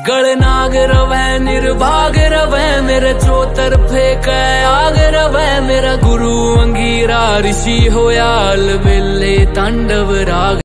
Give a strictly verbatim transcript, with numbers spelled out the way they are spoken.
गलनाग रवै निर्भाग रवै मेरे चौतरफे कै आग रवै मेरा गुरु अंगीरा ऋषि होया अलबेले तांडव राग।